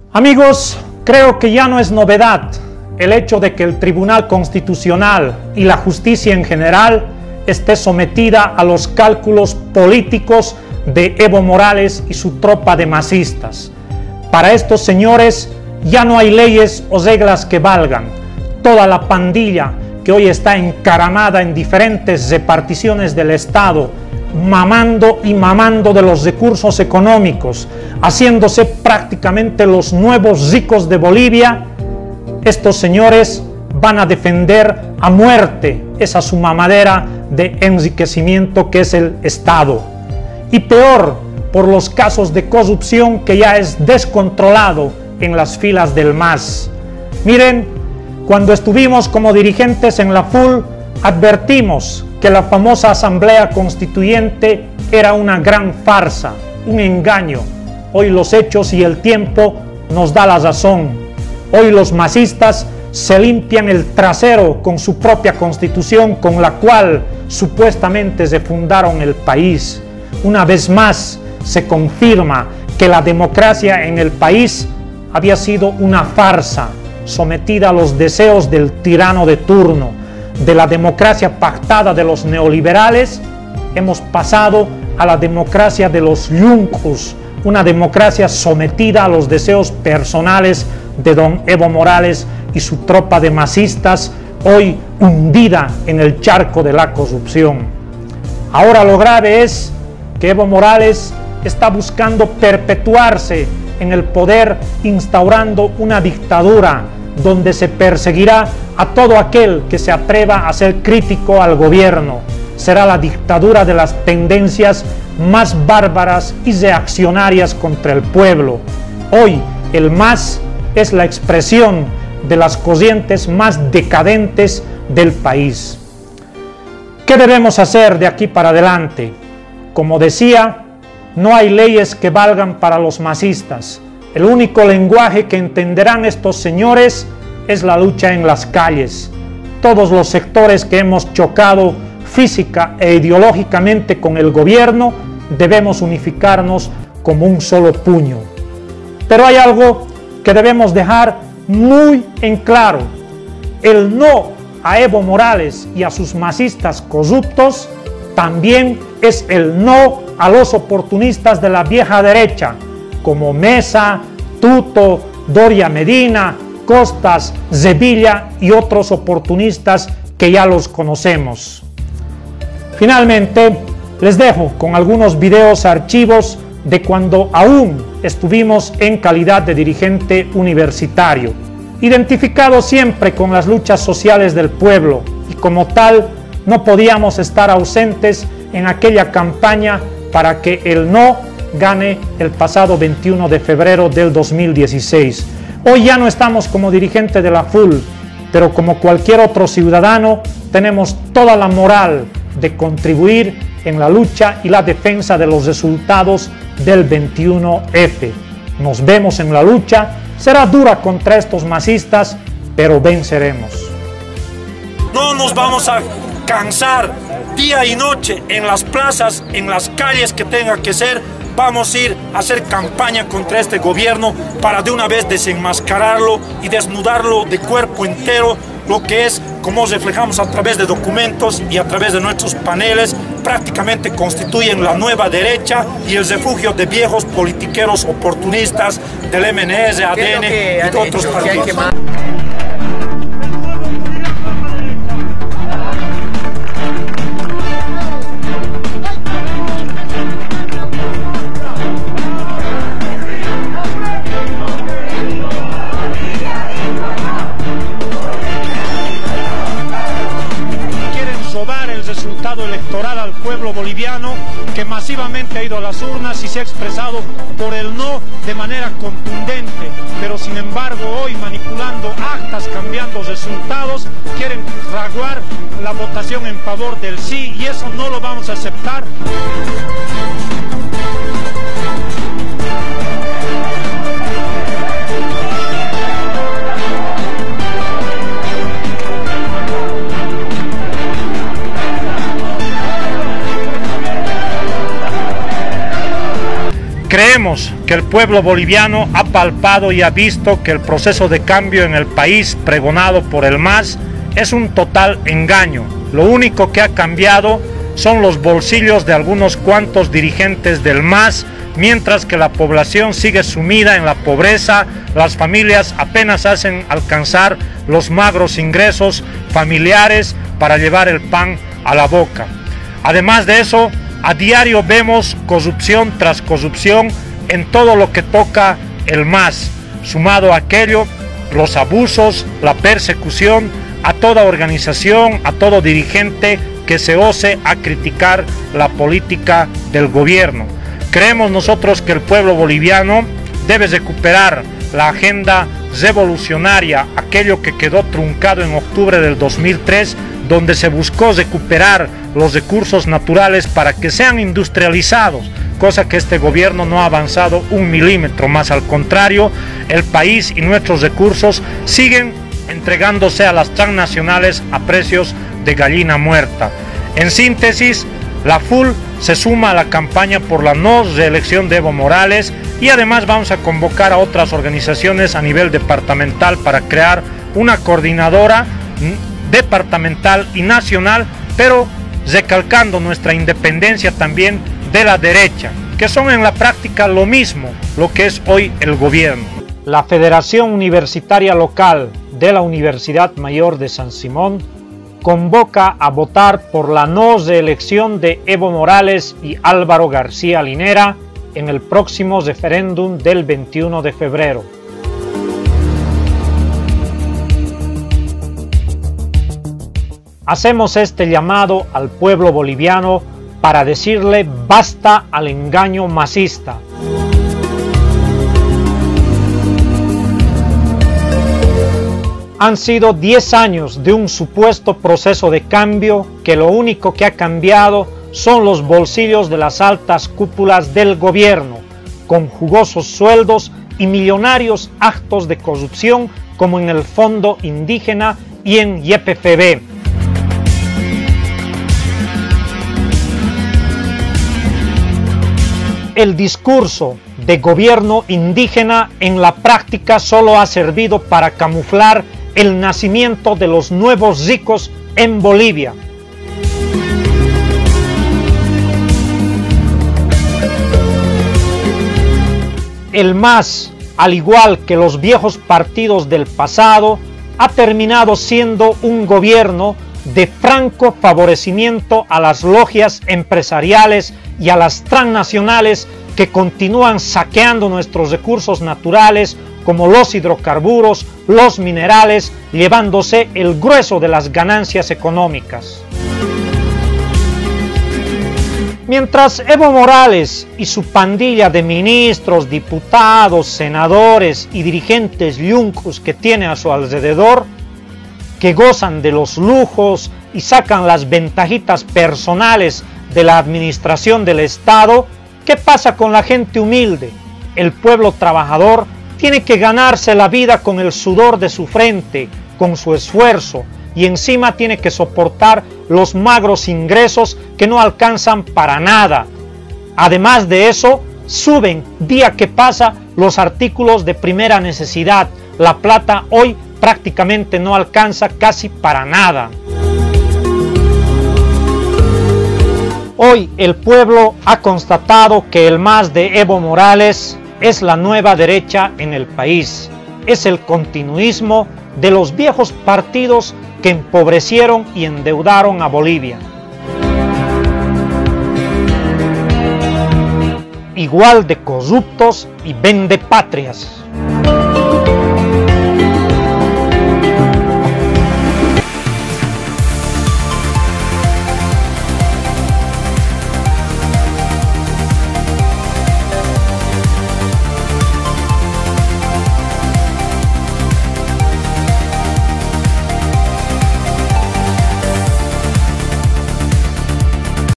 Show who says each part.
Speaker 1: Amigos, creo que ya no es novedad el hecho de que el Tribunal Constitucional y la justicia en general esté sometida a los cálculos políticos de Evo Morales y su tropa de masistas. Para estos señores ya no hay leyes o reglas que valgan. Toda la pandilla que hoy está encaramada en diferentes reparticiones del Estado, mamando y mamando de los recursos económicos, haciéndose prácticamente los nuevos ricos de Bolivia, estos señores van a defender a muerte esa su mamadera de enriquecimiento que es el Estado. Y peor, por los casos de corrupción que ya es descontrolado en las filas del MAS. Miren, cuando estuvimos como dirigentes en la FUL, advertimos que la famosa Asamblea Constituyente era una gran farsa, un engaño. Hoy los hechos y el tiempo nos da la razón. Hoy los masistas se limpian el trasero con su propia constitución, con la cual supuestamente se fundaron el país. Una vez más se confirma que la democracia en el país había sido una farsa, sometida a los deseos del tirano de turno. De la democracia pactada de los neoliberales hemos pasado a la democracia de los yuncos, una democracia sometida a los deseos personales de don Evo Morales y su tropa de masistas, hoy hundida en el charco de la corrupción. Ahora lo grave es que Evo Morales está buscando perpetuarse en el poder, instaurando una dictadura donde se perseguirá a todo aquel que se atreva a ser crítico al gobierno. Será la dictadura de las tendencias más bárbaras y reaccionarias contra el pueblo. Hoy el MAS es la expresión de las corrientes más decadentes del país. ¿Qué debemos hacer de aquí para adelante? Como decía, no hay leyes que valgan para los masistas. El único lenguaje que entenderán estos señores es la lucha en las calles. Todos los sectores que hemos chocado física e ideológicamente con el gobierno debemos unificarnos como un solo puño. Pero hay algo que debemos dejar muy en claro: el no a Evo Morales y a sus masistas corruptos también es el no a los oportunistas de la vieja derecha, como Mesa, Tuto, Doria Medina, Costas, Zevilla y otros oportunistas que ya los conocemos. Finalmente, les dejo con algunos videos archivos de cuando aún estuvimos en calidad de dirigente universitario, identificado siempre con las luchas sociales del pueblo, y como tal no podíamos estar ausentes en aquella campaña para que el no gane el pasado 21 de febrero del 2016. Hoy ya no estamos como dirigente de la FUL, pero como cualquier otro ciudadano tenemos toda la moral de contribuir en la lucha y la defensa de los resultados del 21F. Nos vemos en la lucha, será dura contra estos masistas, pero venceremos.
Speaker 2: No nos vamos a cansar día y noche en las plazas, en las calles que tenga que ser. Vamos a ir a hacer campaña contra este gobierno para de una vez desenmascararlo y desnudarlo de cuerpo entero, lo que es, como reflejamos a través de documentos y a través de nuestros paneles, prácticamente constituyen la nueva derecha y el refugio de viejos politiqueros oportunistas del MNS, ADN y de otros partidos.
Speaker 1: Electoral al pueblo boliviano, que masivamente ha ido a las urnas y se ha expresado por el no de manera contundente, pero sin embargo hoy, manipulando actas, cambiando resultados, quieren fraguar la votación en favor del sí, y eso no lo vamos a aceptar. Creemos Creemos que el pueblo boliviano ha palpado y ha visto que el proceso de cambio en el país pregonado por el MAS es un total engaño. Lo único que ha cambiado son los bolsillos de algunos cuantos dirigentes del MAS, mientras que la población sigue sumida en la pobreza. Las familias apenas hacen alcanzar los magros ingresos familiares para llevar el pan a la boca. Además de eso, a diario vemos corrupción tras corrupción en todo lo que toca el MAS, sumado a aquello, los abusos, la persecución a toda organización, a todo dirigente que se ose a criticar la política del gobierno. Creemos nosotros que el pueblo boliviano debe recuperar la agenda revolucionaria, aquello que quedó truncado en octubre del 2003, donde se buscó recuperar los recursos naturales para que sean industrializados, cosa que este gobierno no ha avanzado un milímetro más. Al contrario, el país y nuestros recursos siguen entregándose a las transnacionales a precios de gallina muerta. En síntesis, la FUL se suma a la campaña por la no reelección de Evo Morales, y además vamos a convocar a otras organizaciones a nivel departamental para crear una coordinadora departamental y nacional, pero recalcando nuestra independencia también de la derecha, que son en la práctica lo mismo, lo que es hoy el gobierno. La Federación Universitaria Local de la Universidad Mayor de San Simón convoca a votar por la no reelección de Evo Morales y Álvaro García Linera en el próximo referéndum del 21 de febrero. Hacemos este llamado al pueblo boliviano para decirle basta al engaño masista. Han sido 10 años de un supuesto proceso de cambio que lo único que ha cambiado son los bolsillos de las altas cúpulas del gobierno, con jugosos sueldos y millonarios actos de corrupción como en el Fondo Indígena y en YPFB. El discurso de gobierno indígena en la práctica solo ha servido para camuflar el nacimiento de los nuevos ricos en Bolivia. El MAS, al igual que los viejos partidos del pasado, ha terminado siendo un gobierno de franco favorecimiento a las logias empresariales y a las transnacionales que continúan saqueando nuestros recursos naturales como los hidrocarburos, los minerales, llevándose el grueso de las ganancias económicas. Mientras Evo Morales y su pandilla de ministros, diputados, senadores y dirigentes yuncos que tiene a su alrededor, que gozan de los lujos y sacan las ventajitas personales de la administración del Estado, ¿qué pasa con la gente humilde? El pueblo trabajador tiene que ganarse la vida con el sudor de su frente, con su esfuerzo, y encima tiene que soportar los magros ingresos que no alcanzan para nada. Además de eso, suben día que pasa los artículos de primera necesidad. La plata hoy prácticamente no alcanza casi para nada. Hoy el pueblo ha constatado que el MAS de Evo Morales es la nueva derecha en el país. Es el continuismo de los viejos partidos que empobrecieron y endeudaron a Bolivia. Igual de corruptos y vendepatrias.